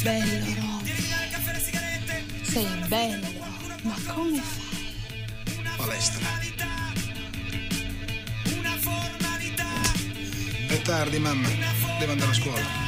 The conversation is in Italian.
Bello, Roby. Sei bello. Ma come fai? Palestra. È tardi, mamma. Devo andare a scuola.